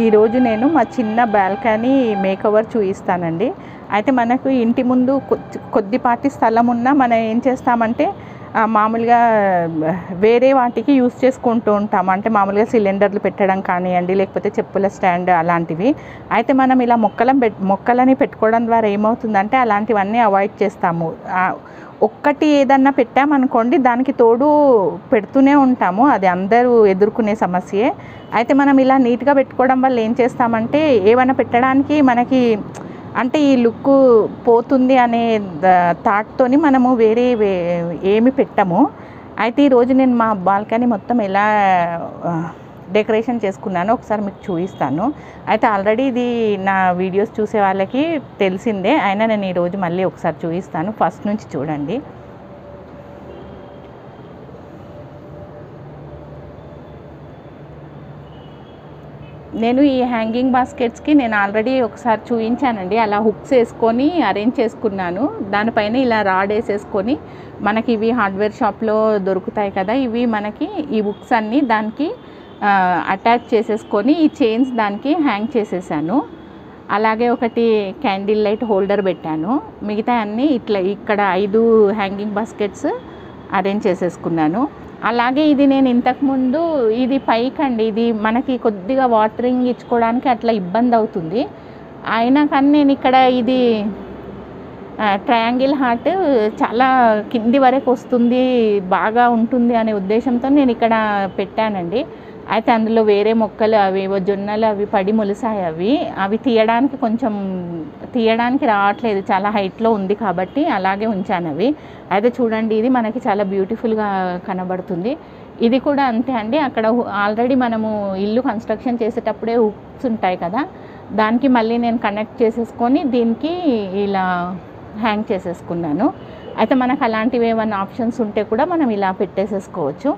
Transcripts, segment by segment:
ఈరోజు నేను మా చిన్న బాల్కనీ మేకవర్ చూపిస్తానండి. అయితే మనకు ఇంటి ముందు కొద్దిపాటి స్థలం ఉన్నా మనం ఏం చేస్తామంటే మామూలుగా వేరే వాటికి యూస్ చేసుకుంటూ ఉంటాం. అంటే మామూలుగా సిలిండర్లు పెట్టడం కానివ్వండి, లేకపోతే చెప్పుల స్టాండ్ అలాంటివి. అయితే మనం ఇలా మొక్కలని పెట్టుకోవడం ద్వారా ఏమవుతుందంటే అలాంటివన్నీ అవాయిడ్ చేస్తాము. ఒక్కటి ఏదన్నా పెట్టామనుకోండి దానికి తోడు పెడుతూనే ఉంటాము. అది అందరూ ఎదుర్కొనే సమస్యే. అయితే మనం ఇలా నీట్గా పెట్టుకోవడం వల్ల ఏం చేస్తామంటే ఏమైనా పెట్టడానికి మనకి అంటే ఈ లుక్ పోతుంది అనే థాట్తోని మనము వేరే ఏమి పెట్టము. అయితే ఈరోజు నేను మా బాల్కనీ మొత్తం ఎలా డెకరేషన్ చేసుకున్నానో ఒకసారి మీకు చూపిస్తాను. అయితే ఆల్రెడీ ఇది నా వీడియోస్ చూసే వాళ్ళకి తెలిసిందే, అయినా నేను ఈరోజు మళ్ళీ ఒకసారి చూపిస్తాను. ఫస్ట్ నుంచి చూడండి. నేను ఈ హ్యాంగింగ్ బాస్కెట్స్కి నేను ఆల్రెడీ ఒకసారి చూపించానండి. అలా హుక్స్ వేసుకొని అరేంజ్ చేసుకున్నాను. దానిపైన ఇలా రాడ్ వేసేసుకొని మనకి ఇవి హార్డ్వేర్ షాప్లో దొరుకుతాయి కదా, ఇవి మనకి ఈ హుక్స్ అన్నీ దానికి అటాచ్ చేసేసుకొని ఈ చైన్స్ దానికి హ్యాంగ్ చేసేసాను. అలాగే ఒకటి క్యాండిల్ లైట్ హోల్డర్ పెట్టాను. మిగతా అన్నీ ఇట్లా ఇక్కడ 5 హ్యాంగింగ్ బాస్కెట్స్ అరేంజ్ చేసేసుకున్నాను. అలాగే ఇది నేను ఇంతకుముందు ఇది పైకండి, ఇది మనకి కొద్దిగా వాటరింగ్ ఇచ్చుకోవడానికి అట్లా ఇబ్బంది అవుతుంది. అయినా కానీ నేను ఇక్కడ ఇది ట్రయాంగిల్ హార్ట్ చాలా కింది వరకు వస్తుంది, బాగా ఉంటుంది అనే ఉద్దేశంతో నేను ఇక్కడ పెట్టానండి. అయితే అందులో వేరే మొక్కలు అవి జొన్నలు అవి పడి మొలిసాయి. అవి తీయడానికి రావట్లేదు, చాలా హైట్లో ఉంది కాబట్టి అలాగే ఉంచాను అవి. అయితే చూడండి, ఇది మనకి చాలా బ్యూటిఫుల్గా కనబడుతుంది. ఇది కూడా అంతే అండి. అక్కడ ఆల్రెడీ మనము ఇల్లు కన్స్ట్రక్షన్ చేసేటప్పుడే హుక్స్ ఉంటాయి కదా, దానికి మళ్ళీ నేను కనెక్ట్ చేసేసుకొని దీనికి ఇలా హ్యాంగ్ చేసేసుకున్నాను. అయితే మనకు అలాంటివి ఏమైనా ఆప్షన్స్ ఉంటే కూడా మనం ఇలా పెట్టేసేసుకోవచ్చు.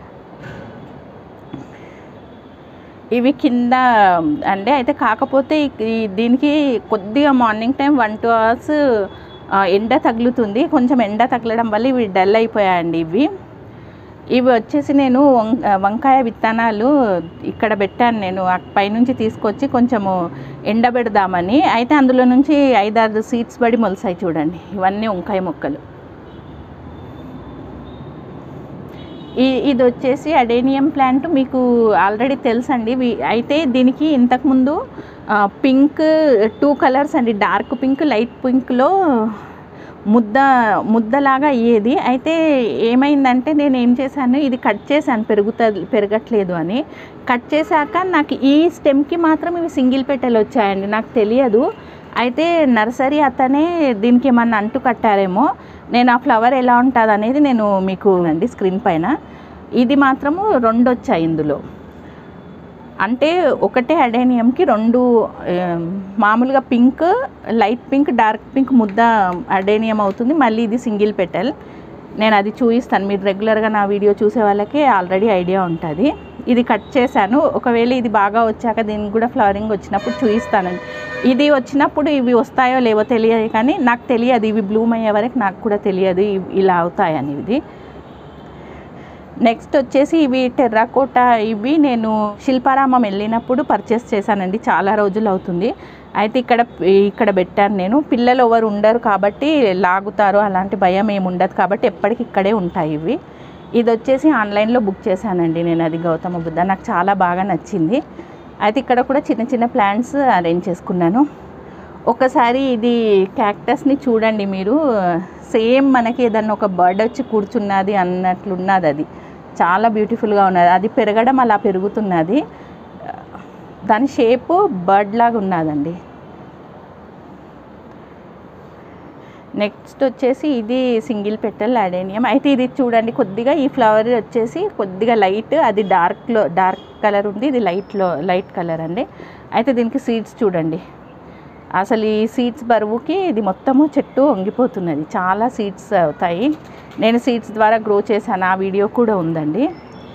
ఇవి కింద అంటే అయితే కాకపోతే దీనికి కొద్దిగా మార్నింగ్ టైం 1-2 hours ఎండ తగులుతుంది. కొంచెం ఎండ తగలడం వల్ల ఇవి డల్ అయిపోయాయండి. ఇవి వచ్చేసి నేను వంకాయ విత్తనాలు ఇక్కడ పెట్టాను. నేను పైనుంచి తీసుకొచ్చి కొంచెము ఎండబెడదామని. అయితే అందులో నుంచి 5-6 సీడ్స్ పడి మొలిసాయి చూడండి. ఇవన్నీ వంకాయ మొక్కలు. ఇది వచ్చేసి అడేనియం ప్లాంట్, మీకు ఆల్రెడీ తెలుసండి. అయితే దీనికి ఇంతకుముందు పింక్ 2 కలర్స్ అండి, డార్క్ పింక్ లైట్ పింక్లో ముద్దలాగా అయ్యేది. అయితే ఏమైందంటే నేను ఏం చేశాను, ఇది కట్ చేశాను పెరగట్లేదు అని. కట్ చేశాక నాకు ఈ స్టెమ్కి మాత్రం ఇవి సింగిల్ పెటల్ వచ్చాయండి, నాకు తెలియదు. అయితే నర్సరీ అతనే దీనికి ఏమన్నా అంటు కట్టారేమో. నేను ఆ ఫ్లవర్ ఎలా ఉంటుంది అనేది నేను మీకు అండి స్క్రీన్ పైన. ఇది మాత్రము 2 వచ్చాయి ఇందులో. అంటే ఒకటే అడేనియంకి 2 మామూలుగా pink, light pink, dark pink ముద్ద అడేనియం అవుతుంది. మళ్ళీ ఇది సింగిల్ పెటల్. నేను అది చూపిస్తాను. మీరు రెగ్యులర్గా నా వీడియో చూసే వాళ్ళకి ఆల్రెడీ ఐడియా ఉంటుంది. ఇది కట్ చేశాను. ఒకవేళ ఇది బాగా వచ్చాక దీనికి కూడా ఫ్లవరింగ్ వచ్చినప్పుడు చూపిస్తానండి. ఇది వచ్చినప్పుడు ఇవి వస్తాయో లేవో తెలియదు, కానీ నాకు తెలియదు ఇవి బ్లూమ్ అయ్యే వరకు నాకు కూడా తెలియదు ఇలా అవుతాయని. ఇది నెక్స్ట్ వచ్చేసి ఇవి టెర్రాకోటా. ఇవి నేను శిల్పారామం వెళ్ళినప్పుడు పర్చేస్ చేశానండి, చాలా రోజులు అవుతుంది. అయితే ఇక్కడ పెట్టాను నేను. పిల్లలు ఎవరు ఉండరు కాబట్టి లాగుతారు, అలాంటి భయం ఏమి ఉండదు కాబట్టి ఎప్పటికి ఇక్కడే ఉంటాయి ఇవి. ఇది వచ్చేసి ఆన్లైన్లో బుక్ చేశానండి నేను, అది గౌతమ బుద్ధ. నాకు చాలా బాగా నచ్చింది. అయితే ఇక్కడ కూడా చిన్న చిన్న ప్లాంట్స్ అరేంజ్ చేసుకున్నాను. ఒకసారి ఇది క్యాక్టస్ని చూడండి మీరు, సేమ్ మనకి ఏదన్నా ఒక బర్డ్ వచ్చి కూర్చున్నది అన్నట్లున్నది. అది చాలా బ్యూటిఫుల్గా ఉన్నది. అది పెరగడం అలా పెరుగుతున్నది, దాని షేపు బర్డ్ లాగా ఉన్నదండి. నెక్స్ట్ వచ్చేసి ఇది సింగిల్ పెటల్ అడేనియం. అయితే ఇది చూడండి, కొద్దిగా ఈ ఫ్లవర్ వచ్చేసి కొద్దిగా లైట్, అది డార్క్ కలర్ ఉంది, ఇది లైట్ కలర్ అండి. అయితే దీనికి సీడ్స్ చూడండి, అసలు ఈ సీడ్స్ బరువుకి ఇది మొత్తము చెట్టు వంగిపోతున్నది. చాలా సీడ్స్ అవుతాయి. నేను సీడ్స్ ద్వారా గ్రో చేశాను, ఆ వీడియో కూడా ఉందండి.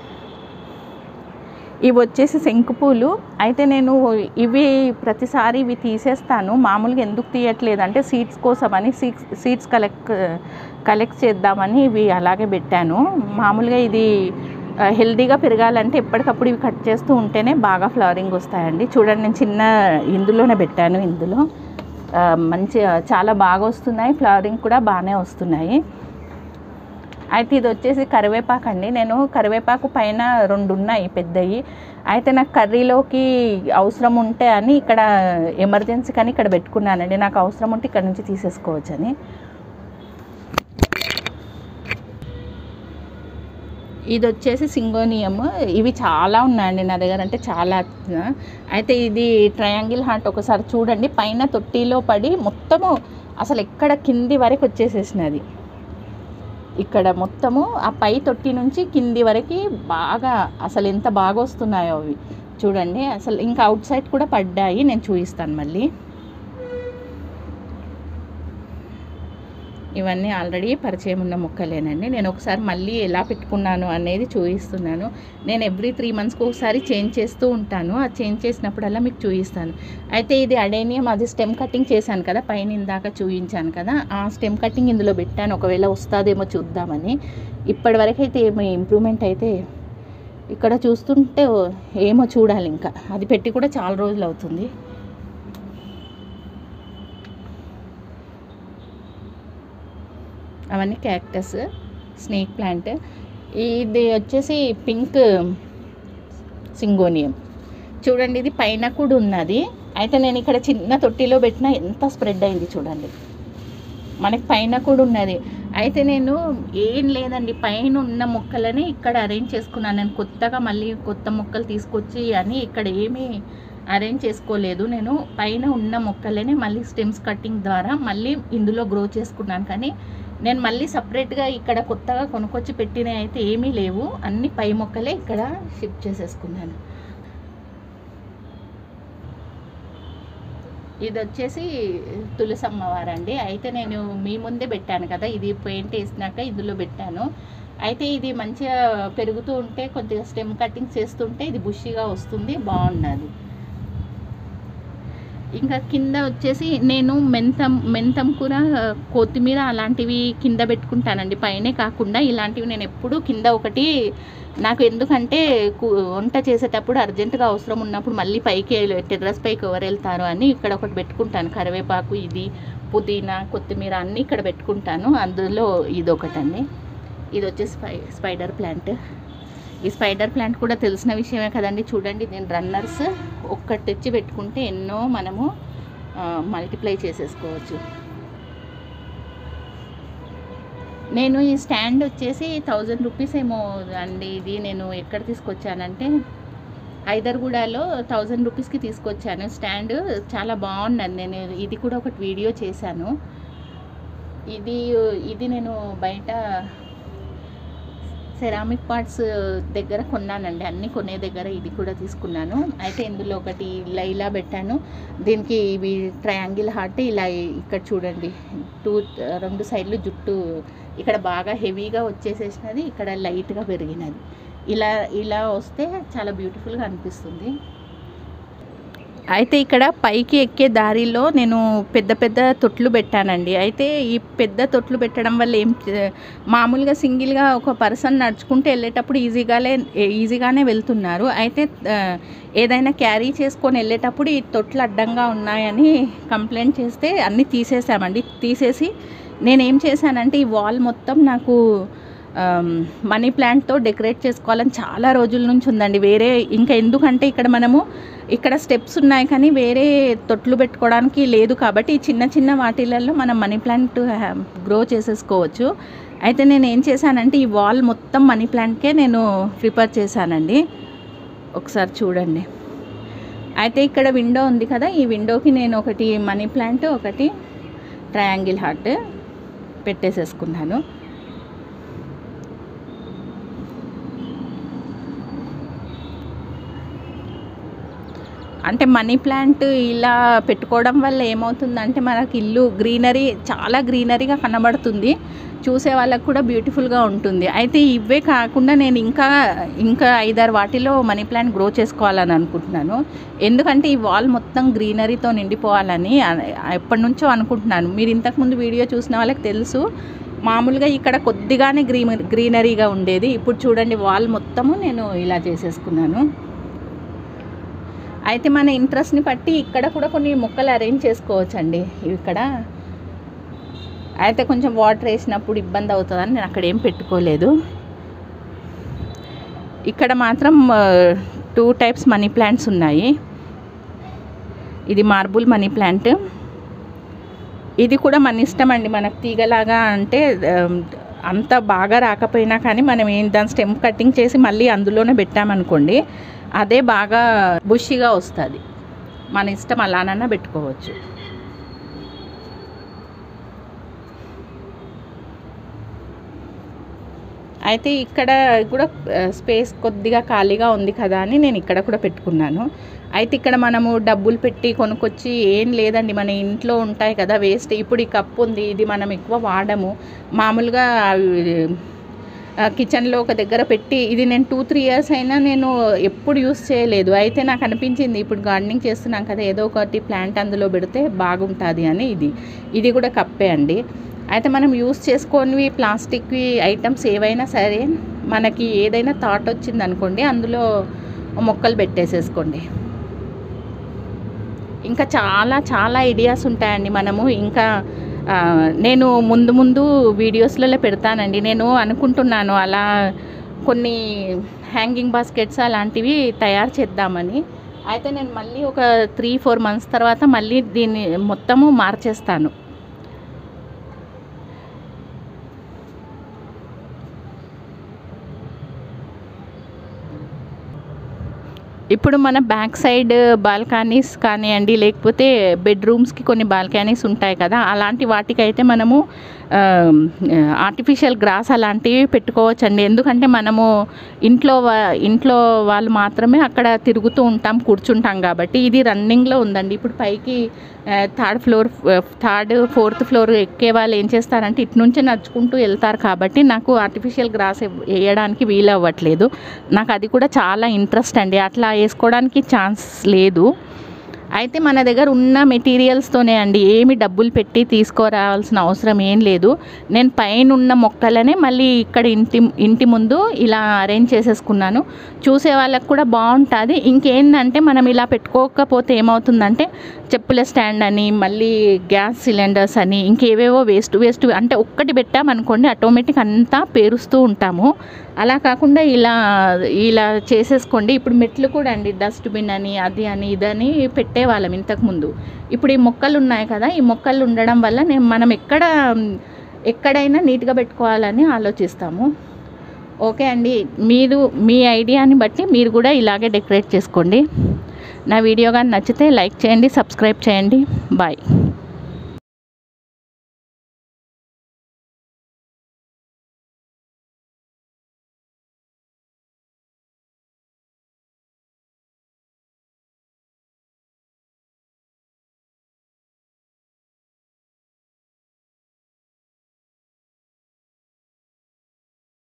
ఇవి వచ్చేసి శంకుపూలు. అయితే నేను ఇవి ప్రతిసారి ఇవి తీసేస్తాను. మామూలుగా ఎందుకు తీయట్లేదు అంటే సీడ్స్ కోసమని, సీడ్స్ కలెక్ట్ చేద్దామని ఇవి అలాగే పెట్టాను. మామూలుగా ఇది హెల్దీగా పెరగాలంటే ఎప్పటికప్పుడు ఇవి కట్ చేస్తూ ఉంటేనే బాగా ఫ్లవరింగ్ వస్తాయండి. చూడండి, నేను చిన్న ఇందులోనే పెట్టాను. ఇందులో మంచి చాలా బాగా వస్తున్నాయి, ఫ్లవరింగ్ కూడా బాగానే వస్తున్నాయి. అయితే ఇది వచ్చేసి కరివేపాకు అండి. నేను కరివేపాకు పైన 2 ఉన్నాయి పెద్దవి. అయితే నాకు కర్రీలోకి అవసరం ఉంటే అని ఇక్కడ ఎమర్జెన్సీ కానీ ఇక్కడ పెట్టుకున్నానండి. నాకు అవసరం ఉంటే ఇక్కడ నుంచి తీసేసుకోవచ్చు అని. ఇది వచ్చేసి సింగోనియం. ఇవి చాలా ఉన్నాయండి నా దగ్గర, అంటే చాలా. అయితే ఇది ట్రయాంగిల్ హార్ట్ ఒకసారి చూడండి, పైన తొట్టిలో పడి మొత్తము అసలు ఎక్కడ కింది వరకు వచ్చేసేసినది. ఇక్కడ మొత్తము ఆ పై తొట్టి నుంచి కింది వరకు బాగా అసలు ఎంత బాగా వస్తున్నాయో అవి చూడండి. అసలు ఇంకా అవుట్ సైడ్ కూడా పడ్డాయి, నేను చూపిస్తాను మళ్ళీ. ఇవన్నీ ఆల్రెడీ పరిచయం ఉన్న మొక్కలేనండి. నేను ఒకసారి మళ్ళీ ఎలా పెట్టుకున్నాను అనేది చూపిస్తున్నాను. నేను ఎవ్రీ 3 మంత్స్కి ఒకసారి చేంజ్ చేస్తూ ఉంటాను. ఆ చేంజ్ చేసినప్పుడల్లా మీకు చూపిస్తాను. అయితే ఇది అడేనియం, అది స్టెమ్ కటింగ్ చేశాను కదా, పైన ఇందాక చూపించాను కదా, ఆ స్టెమ్ కటింగ్ ఇందులో పెట్టాను. ఒకవేళ వస్తుందేమో చూద్దామని. ఇప్పటివరకు అయితే ఏమో ఇంప్రూవ్మెంట్ అయితే ఇక్కడ చూస్తుంటే ఏమో చూడాలి. ఇంకా అది పెట్టి కూడా చాలా రోజులు అవుతుంది. అవన్నీ క్యాక్టస్, స్నేక్ ప్లాంట్. ఇది వచ్చేసి పింక్ సింగోనియం. చూడండి, ఇది పైన కూడా ఉన్నది. అయితే నేను ఇక్కడ చిన్న తొట్టిలో పెట్టినా ఎంత స్ప్రెడ్ అయింది చూడండి, మనకి పైన కూడా ఉన్నది. అయితే నేను ఏం లేదండి, పైన ఉన్న మొక్కలని ఇక్కడ అరేంజ్ చేసుకున్నాను. నేను కొత్తగా మళ్ళీ కొత్త మొక్కలు తీసుకొచ్చి అని ఇక్కడ ఏమీ అరేంజ్ చేసుకోలేదు. నేను పైన ఉన్న మొక్కలని మళ్ళీ స్టెమ్స్ కటింగ్ ద్వారా మళ్ళీ ఇందులో గ్రో చేసుకున్నాను. కానీ నేను మళ్ళీ సపరేట్గా ఇక్కడ కొత్తగా కొనుక్కొచ్చి పెట్టినవి అయితే ఏమీ లేవు, అన్ని పై మొక్కలే ఇక్కడ షిఫ్ట్ చేసేసుకున్నాను. ఇది వచ్చేసి తులసమ్మవారండి. అయితే నేను మీ ముందే పెట్టాను కదా, ఇది పెయింట్ వేసినాక ఇందులో పెట్టాను. అయితే ఇది మంచిగా పెరుగుతూ ఉంటే కొద్దిగా స్టెమ్ కటింగ్ చేస్తుంటే ఇది బుషిగా వస్తుంది, బాగున్నది. ఇంకా కింద వచ్చేసి నేను మెంతం కూర, కొత్తిమీర అలాంటివి కింద పెట్టుకుంటానండి, పైనే కాకుండా. ఇలాంటివి నేను ఎప్పుడు కింద ఒకటి, నాకు ఎందుకంటే వంట చేసేటప్పుడు అర్జెంటుగా అవసరం ఉన్నప్పుడు మళ్ళీ పైకి టెర్రస్ పైకి ఎవరు వెళ్తారు అని ఇక్కడ ఒకటి పెట్టుకుంటాను. కరివేపాకు, ఇది పుదీనా, కొత్తిమీర అన్నీ ఇక్కడ పెట్టుకుంటాను. అందులో ఇది ఒకటండి. ఇది వచ్చేసి స్పైడర్ ప్లాంట్. ఈ స్పైడర్ ప్లాంట్ కూడా తెలిసిన విషయమే కదండి. చూడండి, దీని రన్నర్స్ ఒక్కటి తెచ్చి పెట్టుకుంటే ఎన్నో మనము మల్టిప్లై చేసేసుకోవచ్చు. నేను ఈ స్టాండ్ వచ్చేసి 1000 రూపీస్ ఏమో అండి. ఇది నేను ఎక్కడ తీసుకొచ్చానంటే హైదర్గూడలో 1000 రూపీస్కి తీసుకొచ్చాను. స్టాండ్ చాలా బాగున్నది. నేను ఇది కూడా ఒకటి వీడియో చేశాను. ఇది నేను బయట సెరామిక్ పార్ట్స్ దగ్గర కొన్నానండి, అన్నీ కొనే దగ్గర ఇది కూడా తీసుకున్నాను. అయితే ఇందులో ఒకటి ఇలా పెట్టాను. దీనికి ఇవి ట్రయాంగిల్ హార్ట్ ఇలా ఇక్కడ చూడండి, 2 సైడ్లు జుట్టు ఇక్కడ బాగా హెవీగా వచ్చేసేసినది, ఇక్కడ లైట్గా పెరిగినది. ఇలా వస్తే చాలా బ్యూటిఫుల్గా అనిపిస్తుంది. అయితే ఇక్కడ పైకి ఎక్కే దారిలో నేను పెద్ద తొట్లు పెట్టానండి. అయితే ఈ పెద్ద తొట్లు పెట్టడం వల్ల మామూలుగా సింగిల్గా ఒక పర్సన్ నడుచుకుంటూ వెళ్ళేటప్పుడు ఈజీగానే వెళ్తున్నారు. అయితే ఏదైనా క్యారీ చేసుకొని వెళ్ళేటప్పుడు ఈ తొట్లు అడ్డంగా ఉన్నాయని కంప్లైంట్ చేస్తే అన్నీ తీసేసామండి. తీసేసి నేనేం చేశానంటే ఈ వాల్ మొత్తం నాకు మనీ ప్లాంట్తో డెకరేట్ చేసుకోవాలని చాలా రోజుల నుంచి ఉందండి. ఇంకా ఎందుకంటే ఇక్కడ స్టెప్స్ ఉన్నాయి కానీ వేరే తొట్లు పెట్టుకోవడానికి లేదు కాబట్టి ఈ చిన్న వాటిలలో మనం మనీ ప్లాంట్ గ్రో చేసేసుకోవచ్చు. అయితే నేను ఏం చేశానంటే ఈ వాల్ మొత్తం మనీ ప్లాంట్కే నేను ప్రిపేర్ చేశానండి. ఒకసారి చూడండి. అయితే ఇక్కడ విండో ఉంది కదా, ఈ విండోకి నేను ఒకటి మనీ ప్లాంట్, ఒకటి ట్రయాంగిల్ హార్ట్ పెట్టేసేసుకున్నాను. అంటే మనీ ప్లాంట్ ఇలా పెట్టుకోవడం వల్ల ఏమవుతుందంటే మనకి ఇల్లు చాలా గ్రీనరీగా కనబడుతుంది, చూసే వాళ్ళకు కూడా బ్యూటిఫుల్గా ఉంటుంది. అయితే ఇవే కాకుండా నేను ఇంకా 5-6 వాటిలో మనీ ప్లాంట్ గ్రో చేసుకోవాలని అనుకుంటున్నాను. ఎందుకంటే ఈ వాల్ మొత్తం గ్రీనరీతో నిండిపోవాలని ఎప్పటి నుంచో అనుకుంటున్నాను. మీరు ఇంతకుముందు వీడియో చూసిన వాళ్ళకి తెలుసు, మామూలుగా ఇక్కడ కొద్దిగానే గ్రీనరీగా ఉండేది. ఇప్పుడు చూడండి వాల్ మొత్తము నేను ఇలా చేసేసుకున్నాను. అయితే మన ఇంట్రెస్ట్ని బట్టి ఇక్కడ కూడా కొన్ని మొక్కలు అరేంజ్ చేసుకోవచ్చండి. ఇక్కడ అయితే కొంచెం వాటర్ వేసినప్పుడు ఇబ్బంది అవుతుందని నేను అక్కడ ఏం పెట్టుకోలేదు. ఇక్కడ మాత్రం 2 టైప్స్ మనీ ప్లాంట్స్ ఉన్నాయి. ఇది మార్బుల్ మనీ ప్లాంట్. ఇది కూడా మన ఇష్టం అండి. మనకు తీగలాగా అంటే అంత బాగా రాకపోయినా కానీ మనం దాని స్టెమ్ కటింగ్ చేసి మళ్ళీ అందులోనే పెట్టామనుకోండి, అదే బాగా బుషిగా వస్తుంది. మన ఇష్టం, అలానన్నా పెట్టుకోవచ్చు. అయితే ఇక్కడ కూడా స్పేస్ కొద్దిగా ఖాళీగా ఉంది కదా అని నేను ఇక్కడ కూడా పెట్టుకున్నాను. అయితే ఇక్కడ మనము డబ్బులు పెట్టి కొనుక్కొచ్చి ఏం లేదండి, మన ఇంట్లో ఉంటాయి కదా వేస్ట్. ఇప్పుడు ఈ కప్పు ఉంది, ఇది మనం ఎక్కువ వాడము. మామూలుగా కిచెన్లో ఒక దగ్గర పెట్టి ఇది నేను 2-3 ఇయర్స్ అయినా నేను ఎప్పుడు యూస్ చేయలేదు. అయితే నాకు అనిపించింది ఇప్పుడు గార్డెనింగ్ చేస్తున్నాం కదా, ఏదో ఒకటి ప్లాంట్ అందులో పెడితే బాగుంటుంది అని. ఇది కూడా కప్పే అండి. అయితే మనం యూస్ చేసుకొని ప్లాస్టిక్వి ఐటమ్స్ ఏవైనా సరే, మనకి ఏదైనా థాట్ వచ్చింది అనుకోండి, అందులో మొక్కలు పెట్టేసేసుకోండి. ఇంకా చాలా ఐడియాస్ ఉంటాయండి. మనము ఇంకా నేను ముందు వీడియోస్లలో పెడతానండి. నేను అనుకుంటున్నాను అలా కొన్ని హ్యాంగింగ్ బాస్కెట్స్ అలాంటివి తయారు చేద్దామని. అయితే నేను మళ్ళీ ఒక 3-4 మంత్స్ తర్వాత మళ్ళీ దీన్ని మొత్తము మార్చేస్తాను. ఇప్పుడు మన బ్యాక్ సైడ్ బాల్కనీస్ కానివ్వండి, లేకపోతే బెడ్రూమ్స్కి కొన్ని బాల్కనీస్ ఉంటాయి కదా, అలాంటి వాటికైతే మనము ఆర్టిఫిషియల్ గ్రాస్ అలాంటివి పెట్టుకోవచ్చండి. ఎందుకంటే మనము ఇంట్లో వాళ్ళు మాత్రమే అక్కడ తిరుగుతూ ఉంటాం, కూర్చుంటాం కాబట్టి. ఇది రన్నింగ్లో ఉందండి. ఇప్పుడు పైకి 3rd, 4th ఫ్లోర్ ఎక్కే వాళ్ళు ఏం చేస్తారంటే ఇటు నుంచి నడుచుకుంటూ వెళ్తారు కాబట్టి నాకు ఆర్టిఫిషియల్ గ్రాస్ వేయడానికి వీలు అవ్వట్లేదు. నాకు అది కూడా చాలా ఇంట్రెస్ట్ అండి. అట్లా వేసుకోవడానికి ఛాన్స్ లేదు. అయితే మన దగ్గర ఉన్న మెటీరియల్స్తోనే అండి, ఏమి డబ్బులు పెట్టి తీసుకురావాల్సిన అవసరం ఏం లేదు. నేను పైన ఉన్న మొక్కలనే మళ్ళీ ఇక్కడ ఇంటి ముందు ఇలా అరేంజ్ చేసేసుకున్నాను. చూసే వాళ్ళకు కూడా బాగుంటుంది. ఇంకేంటంటే మనం ఇలా పెట్టుకోకపోతే ఏమవుతుందంటే చెప్పుల స్టాండ్ అని, మళ్ళీ గ్యాస్ సిలిండర్స్ అని, ఇంకేవేవో వేస్ట్ అంటే ఒక్కటి పెట్టామనుకోండి ఆటోమేటిక్ అంతా పేరుస్తూ ఉంటాము. అలా కాకుండా ఇలా చేసేసుకోండి. ఇప్పుడు మెట్లు కూడా అండి, డస్ట్బిన్ అని అది అని ఇదని పెట్టేవాళ్ళం ఇంతకుముందు. ఇప్పుడు ఈ మొక్కలు ఉన్నాయి కదా, ఈ మొక్కలు ఉండడం వల్ల మనం ఎక్కడైనా నీట్గా పెట్టుకోవాలని ఆలోచిస్తాము. ఓకే అండి, మీరు మీ ఐడియాని బట్టి మీరు కూడా ఇలాగే డెకరేట్ చేసుకోండి. నా వీడియో కానీ నచ్చితే లైక్ చేయండి, సబ్స్క్రైబ్ చేయండి. బాయ్.